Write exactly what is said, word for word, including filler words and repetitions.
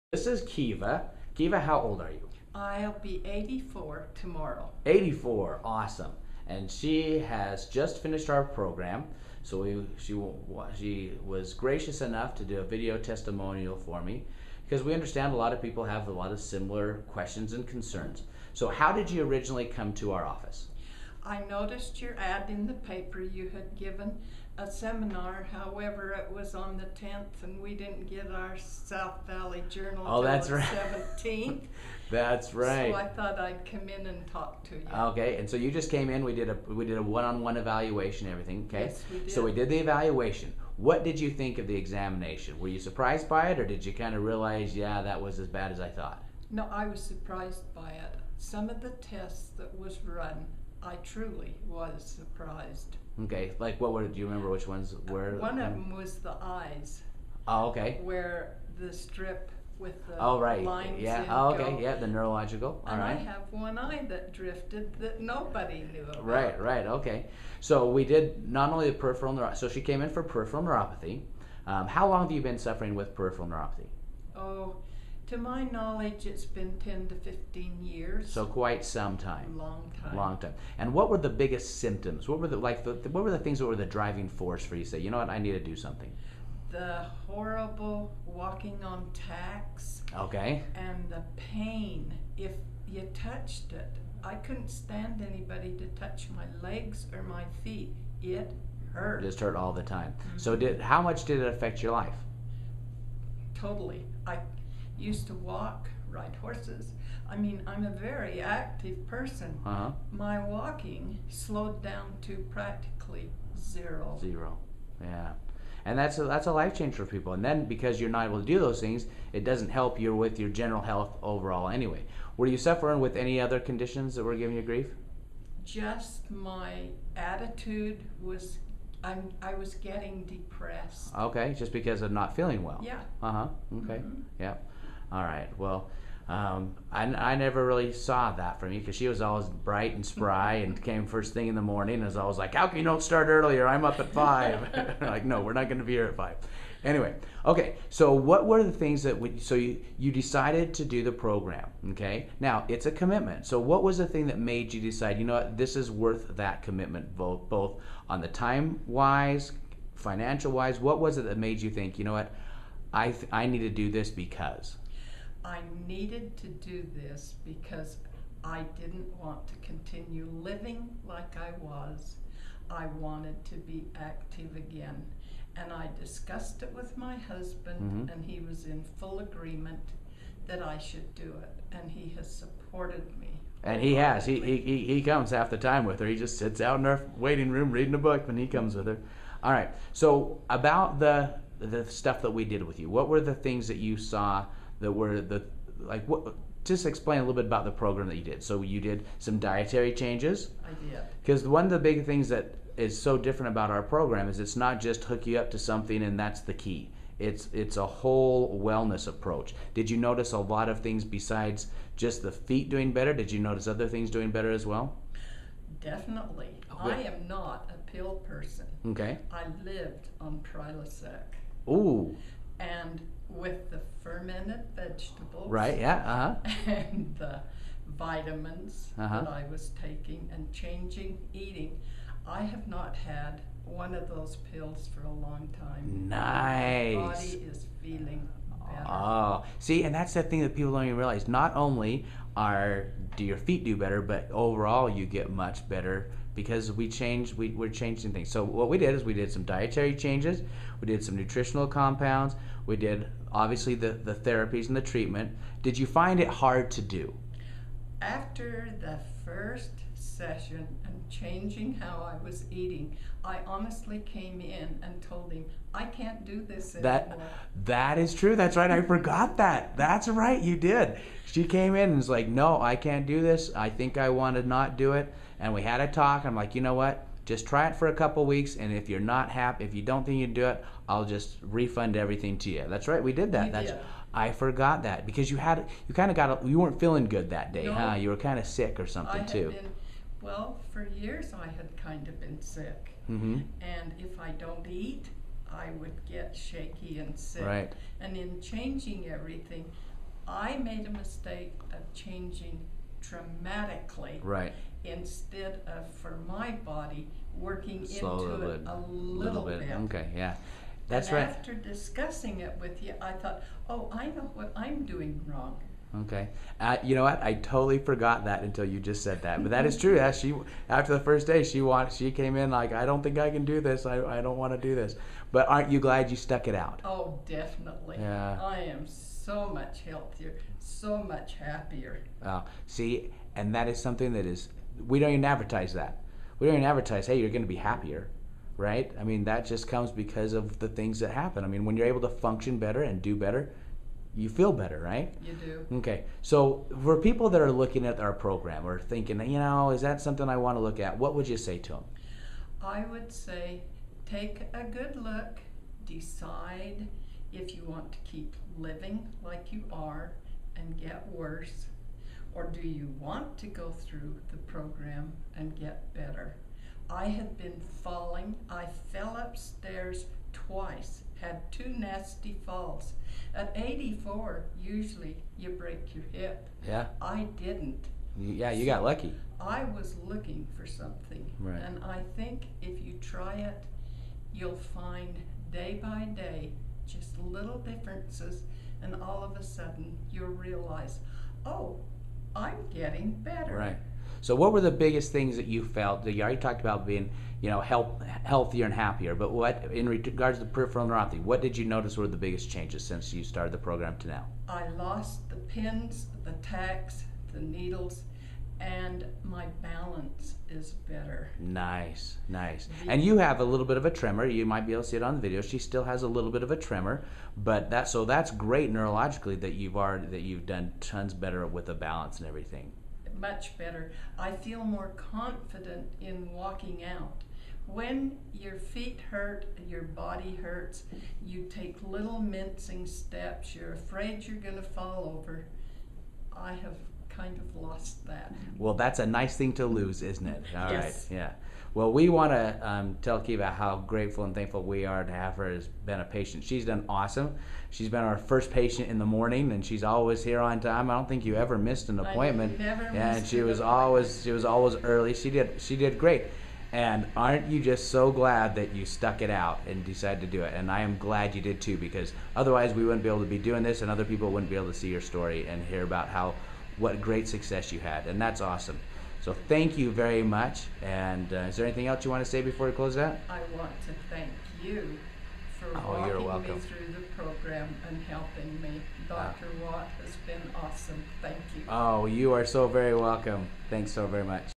This is Kiva. Kiva, how old are you? I'll be eighty-four tomorrow. eighty-four. Awesome. And she has just finished our program. So we, she, she was gracious enough to do a video testimonial for me because we understand a lot of people have a lot of similar questions and concerns. So how did you originally come to our office? I noticed your ad in the paper. You had given a seminar, however it was on the tenth and we didn't get our South Valley Journal Oh, till that's the right. seventeenth. That's right. So I thought I'd come in and talk to you. Okay, and so you just came in, we did a we did a one-on-one evaluation and everything, okay? Yes, we did. So we did the evaluation. What did you think of the examination? Were you surprised by it, or did you kind of realize, yeah, that was as bad as I thought? No, I was surprised by it. Some of the tests that was run, I truly was surprised. Okay, like what were, do you remember which ones were? One of them was the eyes, Oh, okay. where the strip with the Oh, right. lines Yeah, in oh, okay, go. yeah, the neurological, all And I right. have one eye that drifted that nobody knew about. Right, right, okay. So we did not only the peripheral neuropathy, so she came in for peripheral neuropathy. Um, how long have you been suffering with peripheral neuropathy? Oh, to my knowledge, it's been ten to fifteen years. So quite some time. Long time. Long time. And what were the biggest symptoms? What were the like the, what were the things that were the driving force for you to say, you know what, I need to do something? The horrible walking on tacks Okay. and the pain. If you touched it, I couldn't stand anybody to touch my legs or my feet. It hurt. Just hurt all the time. Mm-hmm. So did how much did it affect your life? Totally. I used to walk, ride horses. I mean, I'm a very active person. Uh-huh. My walking slowed down to practically zero. Zero. Yeah. And that's a, that's a life change for people. And then because you're not able to do those things, it doesn't help you with your general health overall anyway. Were you suffering with any other conditions that were giving you grief? Just my attitude was, I'm, I was getting depressed. Okay, just because of not feeling well. Yeah. Uh-huh. Okay. Mhm. Yeah. All right. Well, um, I, I never really saw that from you because she was always bright and spry and came first thing in the morning and was always like, how can you don't start earlier? I'm up at five. Like, no, we're not going to be here at five. Anyway, okay, so what were the things that, we, so you, you decided to do the program, okay? Now, it's a commitment. So what was the thing that made you decide, you know what, this is worth that commitment, both, both on the time-wise, financial-wise? What was it that made you think, you know what, I, th- I need to do this because? I needed to do this because I didn't want to continue living like I was. I wanted to be active again. And I discussed it with my husband, Mhm. and he was in full agreement that I should do it. And he has supported me. And he has. He, he, wholeheartedly. he he comes half the time with her. He just sits out in our waiting room reading a book when he comes with her. All right. So about the the stuff that we did with you, what were the things that you saw that were the like? What? Just explain a little bit about the program that you did. So you did some dietary changes. I did. Because one of the big things that is so different about our program is it's not just hook you up to something and that's the key. It's it's a whole wellness approach. Did you notice a lot of things besides just the feet doing better? Did you notice other things doing better as well? Definitely. Oh, good. I am not a pill person. Okay. I lived on Prilosec. Ooh. And with the fermented vegetables. Right. Yeah. Uh huh. And the vitamins Uh-huh. that I was taking and changing eating, I have not had one of those pills for a long time. Nice. My body is feeling better. Oh, see, and that's the thing that people don't even realize. Not only are do your feet do better, but overall you get much better because we changed. We, we're changing things. So what we did is we did some dietary changes. We did some nutritional compounds. We did obviously the the therapies and the treatment. Did you find it hard to do? After the first session and changing how I was eating, I honestly came in and told him, I can't do this That anymore. that is true. That's right. I forgot that. That's right. You did. She came in and was like, "No, I can't do this. I think I want to not do it." And we had a talk. I'm like, "You know what? Just try it for a couple weeks, and if you're not happy, if you don't think you can do it, I'll just refund everything to you." That's right. We did that. You That's did. I forgot that because you had you kind of got a, you weren't feeling good that day, No. huh? You were kind of sick or I something had too. been, well, for years I had kind of been sick. Mm-hmm. And if I don't eat, I would get shaky and sick. Right. And in changing everything, I made a mistake of changing dramatically Right. instead of, for my body, working Slowly, into it a little, bit. Okay, yeah. That's and right. after discussing it with you, I thought, oh, I know what I'm doing wrong. Okay. Uh, you know what? I totally forgot that until you just said that. But that is true. Yeah, she after the first day, she want she came in like, I don't think I can do this. I, I don't want to do this. But aren't you glad you stuck it out? Oh, definitely. Yeah. I am so much healthier, so much happier. Uh, see, and that is something that is, we don't even advertise that. We don't even advertise, hey, you're going to be happier, right? I mean, that just comes because of the things that happen. I mean, when you're able to function better and do better, you feel better, right? You do. Okay, so for people that are looking at our program or thinking, you know, is that something I want to look at? What would you say to them? I would say take a good look, decide if you want to keep living like you are and get worse, or do you want to go through the program and get better? I had been falling. I fell upstairs twice, had two nasty falls. At eighty-four, usually you break your hip. Yeah. I didn't. You- Yeah, you got lucky. I was looking for something. Right. And I think if you try it, you'll find day by day just little differences, and all of a sudden you'll realize, oh, I'm getting better. Right. So what were the biggest things that you felt? You already talked about being, you know, health, healthier and happier, but what, in regards to peripheral neuropathy, what did you notice were the biggest changes since you started the program to now? I lost the pins, the tacks, the needles, and my balance is better. Nice, nice. The- And you have a little bit of a tremor. You might be able to see it on the video. She still has a little bit of a tremor, but that so that's great neurologically that you've already that you've done tons better with the balance and everything. Much better. I feel more confident in walking out. When your feet hurt, your body hurts, you take little mincing steps. You're afraid you're going to fall over. I have kind of lost that. Well, that's a nice thing to lose, isn't it? All Yes. right, yeah. Well, we want to um, tell Kiva how grateful and thankful we are to have her as been a patient. She's done awesome. She's been our first patient in the morning, and she's always here on time. I don't think you ever missed an I appointment. never yeah, and missed she an was appointment. always she was always early. She did she did great. And aren't you just so glad that you stuck it out and decided to do it? And I am glad you did too, because otherwise we wouldn't be able to be doing this, and other people wouldn't be able to see your story and hear about how what great success you had, and that's awesome. So thank you very much. And uh, is there anything else you want to say before we close out? I want to thank you for Oh, you're walking welcome. me through the program and helping me. Doctor Watt has been awesome. Thank you. Oh, you are so very welcome. Thanks so very much.